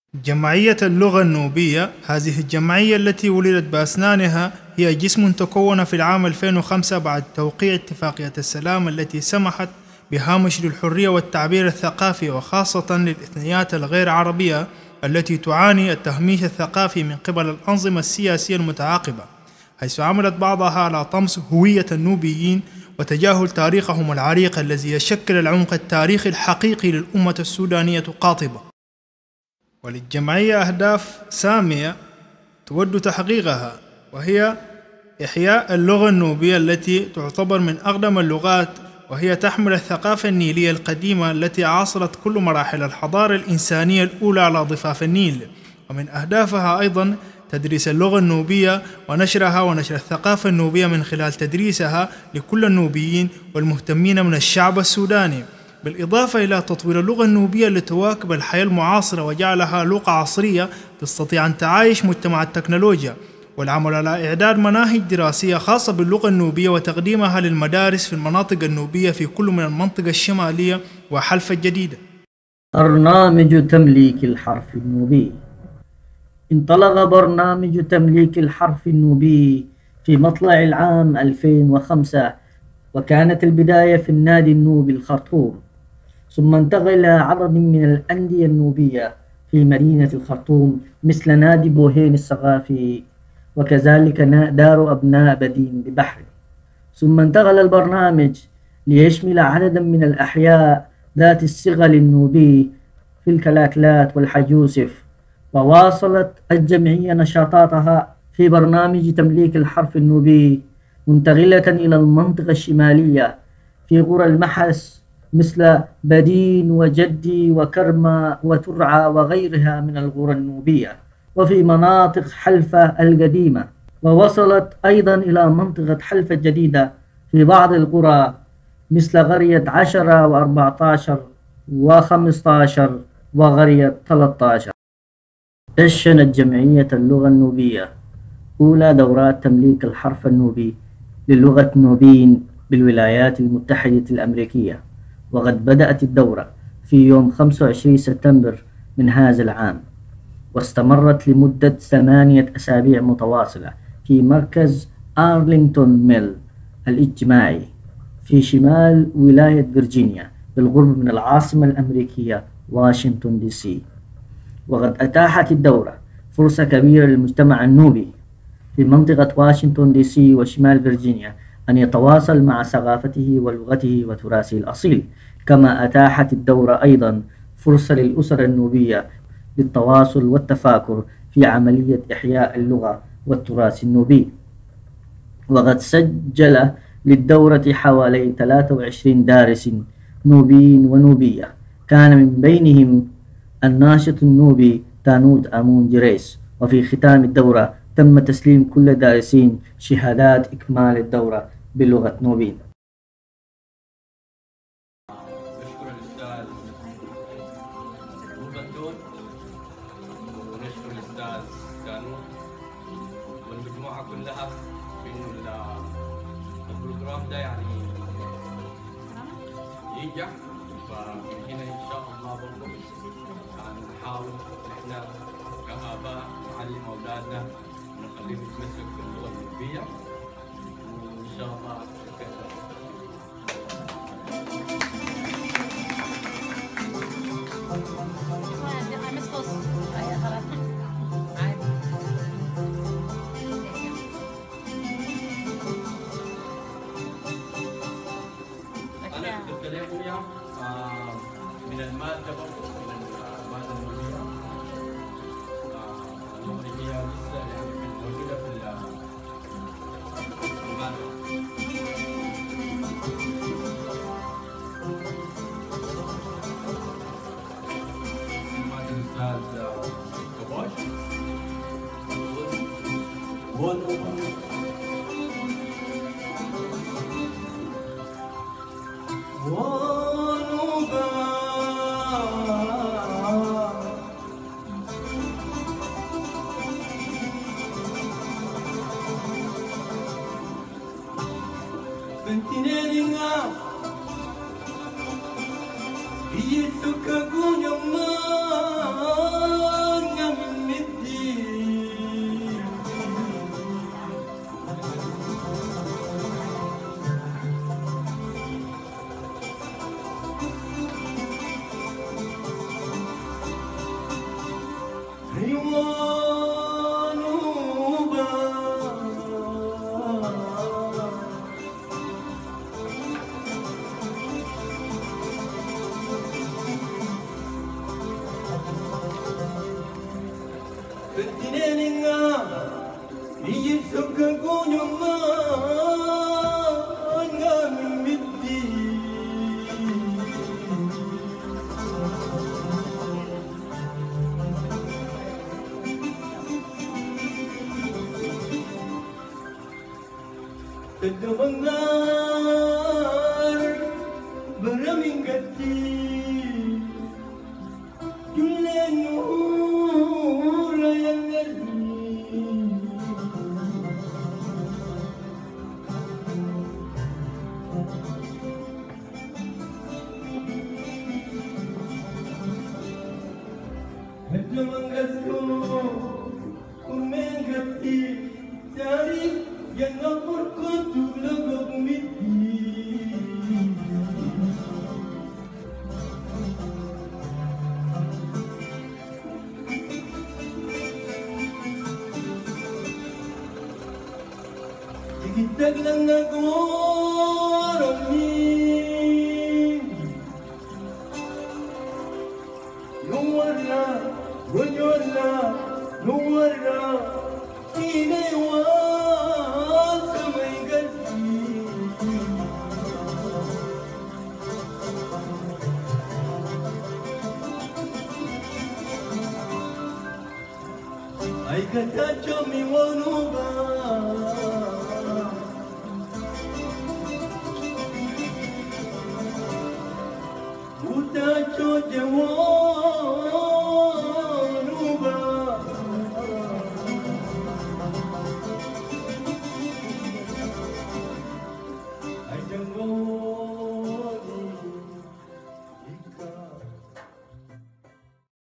جمعية اللغة النوبية، هذه الجمعية التي ولدت بأسنانها هي جسم تكون في العام 2005 بعد توقيع اتفاقية السلام التي سمحت بهامش للحرية والتعبير الثقافي، وخاصة للإثنيات الغير عربية التي تعاني التهميش الثقافي من قبل الأنظمة السياسية المتعاقبة، حيث عملت بعضها على طمس هوية النوبيين وتجاهل تاريخهم العريق الذي يشكل العمق التاريخي الحقيقي للأمة السودانية قاطبة. وللجمعية أهداف سامية تود تحقيقها، وهي إحياء اللغة النوبية التي تعتبر من أقدم اللغات، وهي تحمل الثقافة النيلية القديمة التي عاصرت كل مراحل الحضارة الإنسانية الأولى على ضفاف النيل. ومن أهدافها أيضا تدريس اللغة النوبية ونشرها ونشر الثقافة النوبية من خلال تدريسها لكل النوبيين والمهتمين من الشعب السوداني، بالإضافة إلى تطوير اللغة النوبية لتواكب الحياة المعاصرة وجعلها لغة عصرية تستطيع أن تعايش مجتمع التكنولوجيا، والعمل على إعداد مناهج دراسية خاصة باللغة النوبية وتقديمها للمدارس في المناطق النوبية في كل من المنطقة الشمالية وحلفا الجديدة. برنامج تمليك الحرف النوبي. انطلق برنامج تمليك الحرف النوبي في مطلع العام 2005، وكانت البداية في النادي النوبي الخرطوم، ثم انتقل إلى عدد من الأندية النوبية في مدينة الخرطوم مثل نادي بوهين الثقافي، وكذلك دار أبناء بدين ببحر. ثم انتقل البرنامج ليشمل عددا من الأحياء ذات الصغل النوبي في الكلاكلات والحج يوسف. وواصلت الجمعية نشاطاتها في برنامج تمليك الحرف النوبي منتقلة إلى المنطقة الشمالية في قرى المحس مثل بدين وجدي وكرمة وترعى وغيرها من القرى النوبية، وفي مناطق حلفة القديمة. ووصلت أيضا إلى منطقة حلفة الجديدة في بعض القرى مثل قرية 10 و14 و15 وقرية 13. دشنت جمعية اللغة النوبية أولى دورات تمليك الحرف النوبي للغة النوبيين بالولايات المتحدة الأمريكية، وقد بدأت الدورة في يوم 25 سبتمبر من هذا العام، واستمرت لمدة 8 أسابيع متواصلة في مركز آرلينغتون ميل الاجتماعي في شمال ولاية فرجينيا بالقرب من العاصمة الأمريكية واشنطن دي سي. وقد أتاحت الدورة فرصة كبيرة للمجتمع النوبي في منطقة واشنطن دي سي وشمال فرجينيا أن يتواصل مع ثقافته ولغته وتراثه الأصيل، كما أتاحت الدورة أيضا فرصة للأسر النوبية للتواصل والتفاكر في عملية إحياء اللغة والتراث النوبي. وقد سجل للدورة حوالي 23 دارس نوبيين ونوبية، كان من بينهم الناشط النوبي تانوت أمون جريس. وفي ختام الدورة تم تسليم كل دارسين شهادات إكمال الدورة بلغة نوبين. نشكر الأستاذ مبتون، ونشكر الأستاذ تانوت والمجموعة كلها في إنه البروجرام ده يعني ينجح. فمن هنا إن شاء الله برضه نحاول إحنا كآباء نعلم أولادنا ونخليهم يتمسكوا باللغة النوبية، وإن شاء الله أنا كتبت لكم من المادة برضه من المادة النوبية اللي هي لسه يعني موجودة في المادة. الأستاذ كباش Yesu kagunya man Terdengar beraming gati Julenu layang Terdengar kumeng gati Cari yang lapor kutu lagok miti Ikitag lang nagorami Nuwala, gunyala, nuwala Inewas kamay gati Ay katacho mi wanuba Utacho dewa